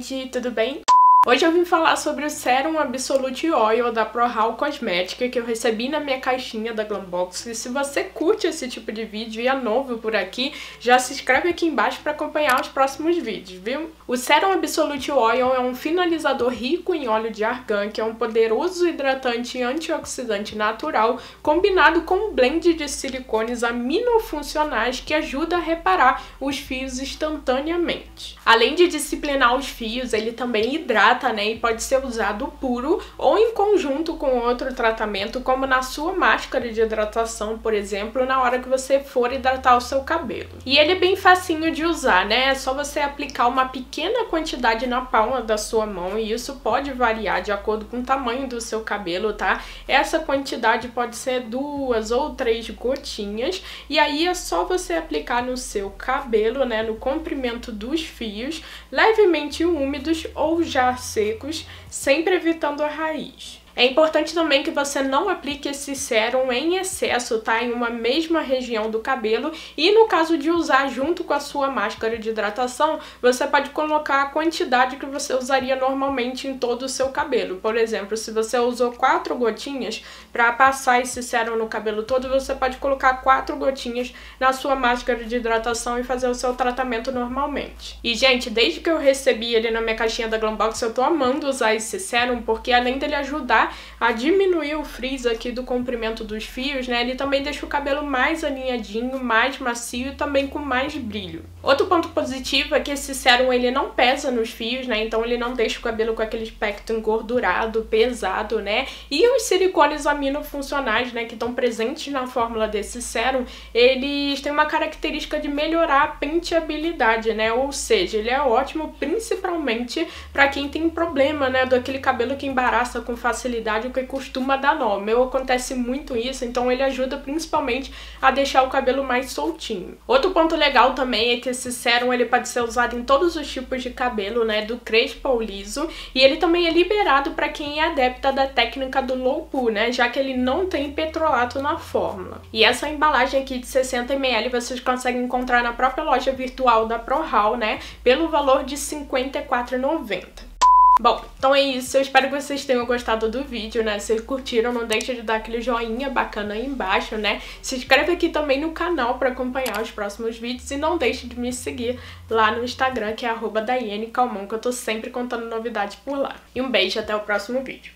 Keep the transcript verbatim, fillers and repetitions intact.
gente, tudo bem? Hoje eu vim falar sobre o Serum Absolute Oil da ProHaul Cosmética que eu recebi na minha caixinha da Glambox. E se você curte esse tipo de vídeo e é novo por aqui, já se inscreve aqui embaixo para acompanhar os próximos vídeos, viu? O Serum Absolute Oil é um finalizador rico em óleo de argan, que é um poderoso hidratante e antioxidante natural, combinado com um blend de silicones aminofuncionais que ajuda a reparar os fios instantaneamente. Além de disciplinar os fios, ele também hidrata, né, e pode ser usado puro ou em conjunto com outro tratamento, como na sua máscara de hidratação, por exemplo, na hora que você for hidratar o seu cabelo. E ele é bem facinho de usar, né? É só você aplicar uma pequena quantidade na palma da sua mão, e isso pode variar de acordo com o tamanho do seu cabelo, tá? Essa quantidade pode ser duas ou três gotinhas, e aí é só você aplicar no seu cabelo, né, no comprimento dos fios, levemente úmidos ou já secos, sempre evitando a raiz. É importante também que você não aplique esse sérum em excesso, tá? Em uma mesma região do cabelo, e no caso de usar junto com a sua máscara de hidratação, você pode colocar a quantidade que você usaria normalmente em todo o seu cabelo. Por exemplo, se você usou quatro gotinhas para passar esse sérum no cabelo todo, você pode colocar quatro gotinhas na sua máscara de hidratação e fazer o seu tratamento normalmente. E, gente, desde que eu recebi ele na minha caixinha da Glambox, eu tô amando usar esse sérum, porque além dele ajudar a diminuir o frizz aqui do comprimento dos fios, né, ele também deixa o cabelo mais alinhadinho, mais macio e também com mais brilho. Outro ponto positivo é que esse sérum ele não pesa nos fios, né, então ele não deixa o cabelo com aquele aspecto engordurado, pesado, né, e os silicones aminofuncionais, né, que estão presentes na fórmula desse sérum, eles têm uma característica de melhorar a penteabilidade, né, ou seja, ele é ótimo principalmente para quem tem problema, né, daquele cabelo que embaraça com facilidade, o que costuma dar nó. Meu acontece muito isso, então ele ajuda principalmente a deixar o cabelo mais soltinho. Outro ponto legal também é que esse sérum ele pode ser usado em todos os tipos de cabelo, né, do crespo ao liso, e ele também é liberado para quem é adepta da técnica do low poo, né, já que ele não tem petrolato na fórmula. E essa embalagem aqui de sessenta mililitros vocês conseguem encontrar na própria loja virtual da ProHaul, né, pelo valor de cinquenta e quatro reais e noventa centavos. Bom, então é isso, eu espero que vocês tenham gostado do vídeo, né, se curtiram, não deixe de dar aquele joinha bacana aí embaixo, né, se inscreve aqui também no canal para acompanhar os próximos vídeos e não deixe de me seguir lá no Instagram, que é arroba Daiane Calmon, que eu tô sempre contando novidades por lá. E um beijo, até o próximo vídeo.